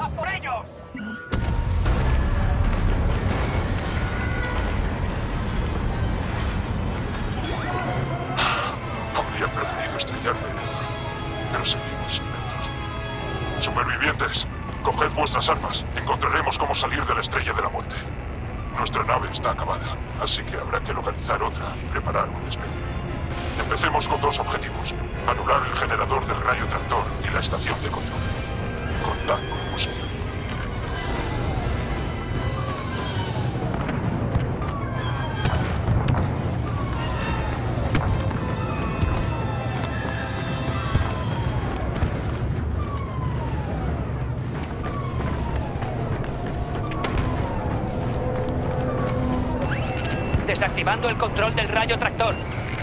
¡A por ellos! Habría preferido estrellarme en el mar, pero seguimos inventos. Supervivientes, coged vuestras armas. Encontraremos cómo salir de la Estrella de la Muerte. Nuestra nave está acabada, así que habrá que localizar otra y preparar un despegue. Empecemos con dos objetivos: anular el generador del rayo tractor y la estación de control. Contad con posición. Desactivando el control del rayo tractor.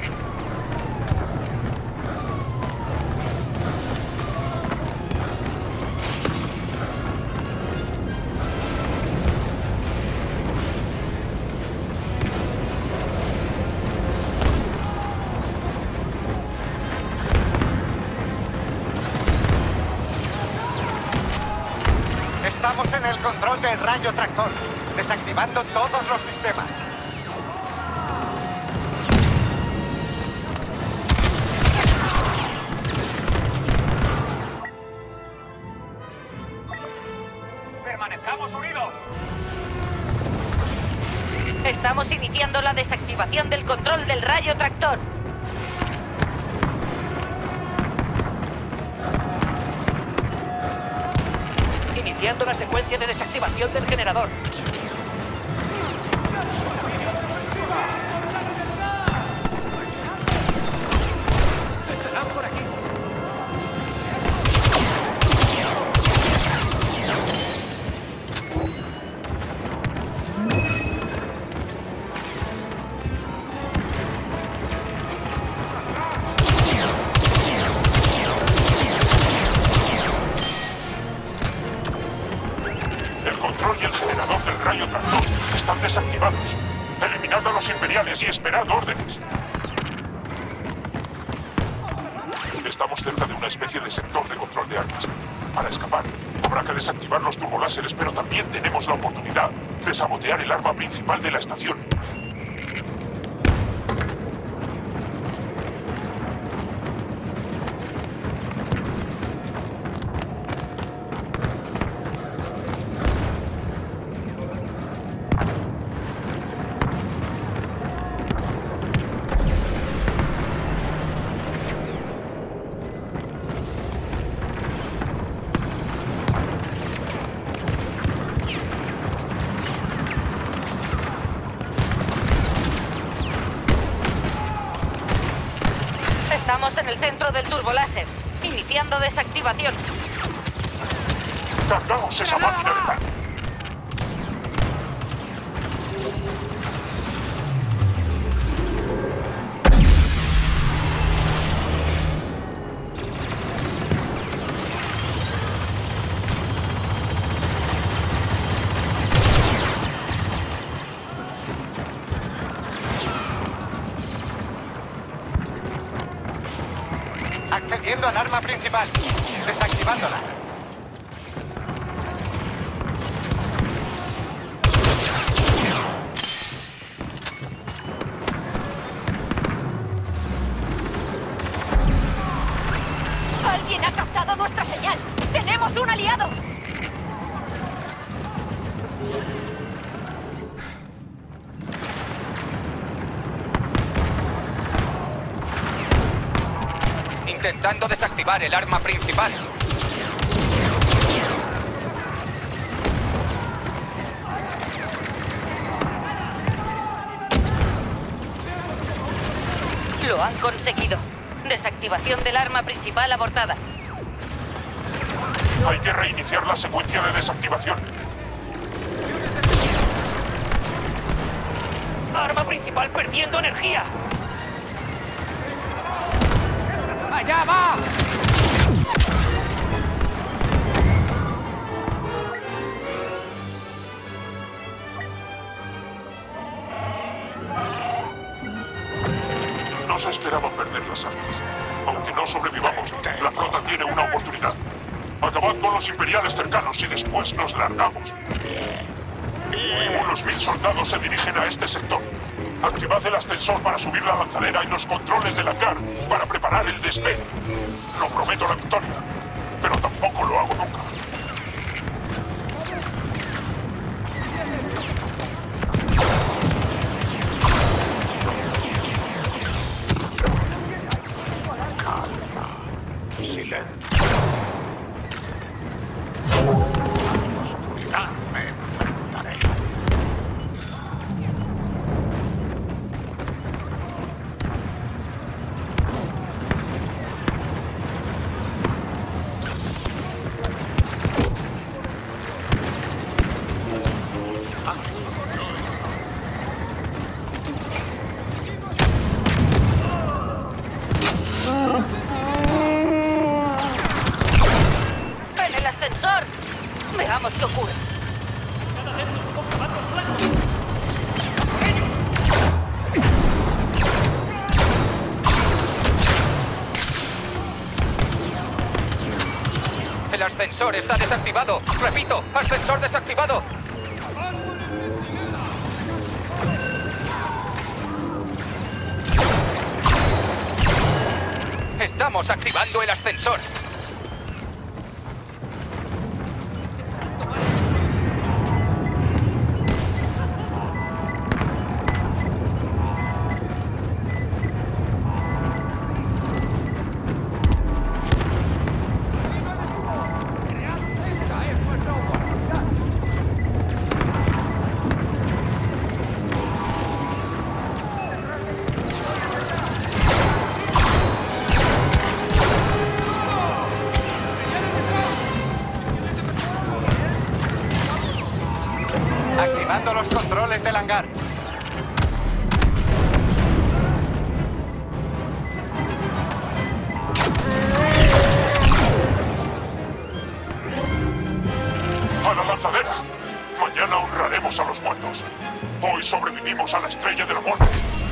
Estamos en el control del rayo tractor, desactivando todos los sistemas. ¡Permanezcamos unidos! Estamos iniciando la desactivación del control del rayo tractor. Iniciando la secuencia de desactivación del generador. Estarán por aquí. El control y el generador del rayo tractor están desactivados. Eliminad a los imperiales y esperad órdenes. Estamos cerca de una especie de sector de control de armas. Para escapar, habrá que desactivar los turboláseres, pero también tenemos la oportunidad de sabotear el arma principal de la estación. Estamos en el centro del turboláser, iniciando desactivación. ¡Cargaos esa máquina de pan! Accediendo al arma principal, desactivándola. ¡Alguien ha captado nuestra señal! ¡Tenemos un aliado! Intentando desactivar el arma principal. Lo han conseguido. Desactivación del arma principal abortada. Hay que reiniciar la secuencia de desactivación. Arma principal perdiendo energía. ¡Allá va! No se esperaba perder las armas. Aunque no sobrevivamos, la flota tiene una oportunidad. Acabad con los imperiales cercanos y después nos largamos. Unos 1000 soldados se dirigen a este sector. Activad el ascensor para subir la lanzadera y los controles del hangar para preparar el despegue. No prometo la victoria, pero tampoco lo hago nunca. Silencio. Oscuridad me enfrentaré. ¡En el ascensor! Veamos qué ocurre. El ascensor está desactivado. Repito, ascensor desactivado. Estamos activando el ascensor. Activando los controles del hangar. ¡A la lanzadera! Mañana honraremos a los muertos. Hoy sobrevivimos a la estrella de la muerte.